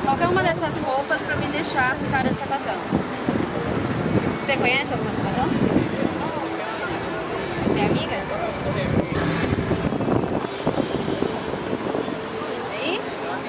qualquer uma dessas roupas pra me deixar com cara de sapatão. Você conhece alguma sapatão? Tem amigas? Aí?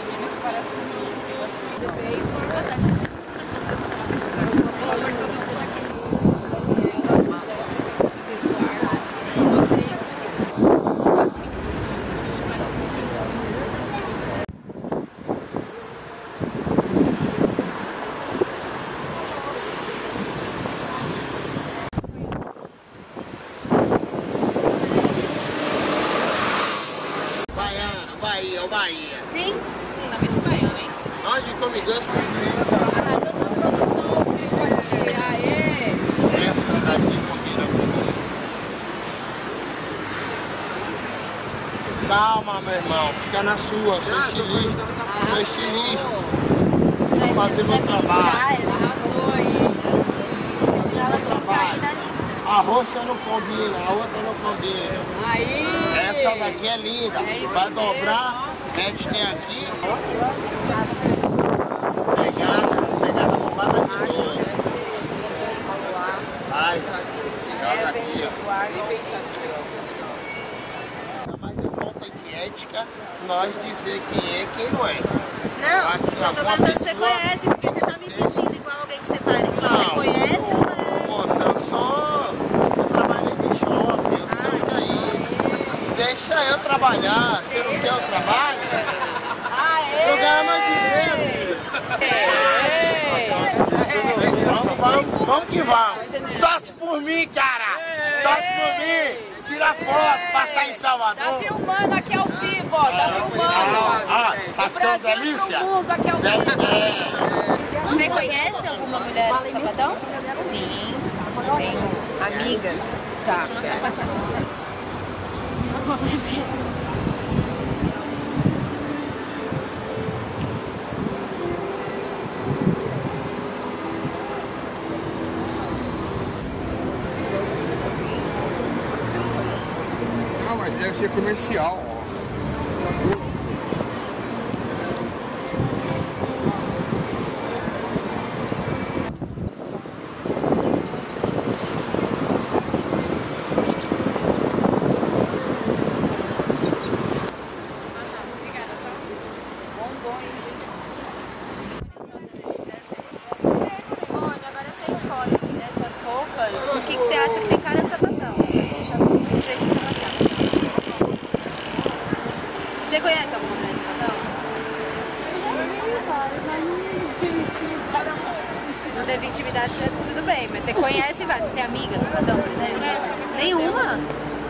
Bahia, o Bahia. Sim? Tá vendo baiano, hein? Nós de Comigante Essa daqui combina contigo. Calma, meu irmão, fica na sua, eu sou estilista. Sou estilista. Vou fazer meu trabalho. A roxa não combina, a outra não combina. Aí! Essa daqui é linda. Vai dobrar, mete tem aqui. Pegada bombada de 12. Vai, joga aqui, ó. Mas é falta de ética nós dizer quem é e quem não é. Não, Acho que só tô alguma perguntando se você pessoa- conhece, porque você tá me vestindo igual alguém que você pare aqui. Você Não. conhece ou é? Moça, eu trabalhei de shopping, eu sei que é isso. Deixa eu trabalhar, você não quer eu trabalho? Eu ganho mais dinheiro. Vamos que vamos. Torce por mim, cara. Torce por mim. Tira foto, passar em Tá Salvador. filmando aqui ao vivo, ó. Tá filmando. Tá ficando delícia? Pro mundo aqui ao vivo. Você conhece alguma mulher de sapatão? Sim. Tenho amigas. Tá. Não, mas deve ser comercial, ó. Agora você escolhe dessas roupas. O que você acha que tem cara de sapatão? Deixa um jeito de sapatão. Você conhece alguma mulher de sapatão? Não teve intimidade, tudo bem, mas você conhece várias. Você tem amigas sapatão, por exemplo? Nenhuma?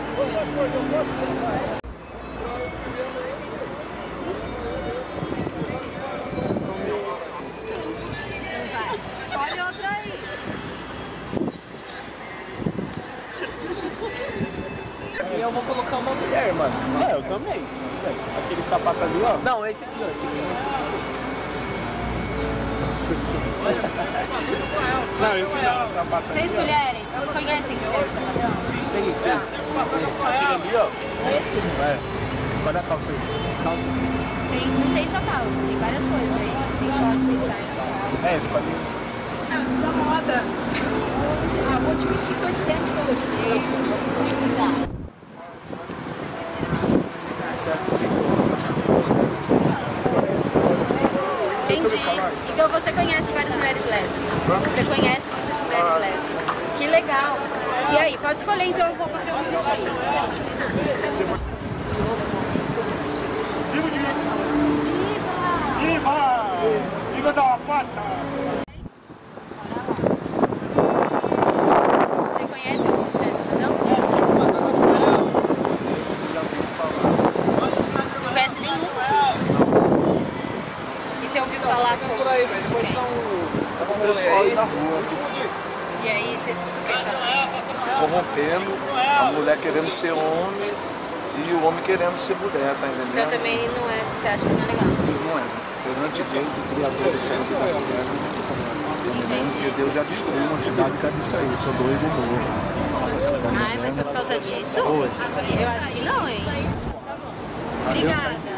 Escolhe outra aí. E eu vou colocar uma mulher, mano. É, eu também. Aquele sapato ali, ó. Não, esse aqui, ó. Esse aqui. Não, esse não, o sapato ali. Vocês mulheres, conhecem mulher de sapatão? Sim, sim. Aquele ali, ó. É. Escolhe a calça aí. Calça. Não tem só calça, tem várias coisas aí. Tem shorts, tem saia. É, escolhe. Da moda. Ah, vou te vestir com esse tênis que eu gostei. Tá. Entendi. Então você conhece várias mulheres lésbicas. Você conhece muitas mulheres lésbicas. Que legal. E aí, pode escolher então a roupa pra eu me vestir. Viva! Viva da pata! Você conhece as mulheres não? Não conhece nenhuma? E você ouviu falar com... Por aí, velho. Depois dá um pessoal aí na rua. E aí, você escuta o que falar? Se corrompendo, a mulher querendo ser homem e o homem querendo ser mulher, tá entendendo? Então também não é... Você acha que não é legal? Não é. Perante Deus, o Criador dos céus e da terra, porque Deus já destruiu uma cidade por causa disso aí, Sodoma e Gomorra. Ai, mas é por causa disso? Eu acho que não, hein? Obrigada.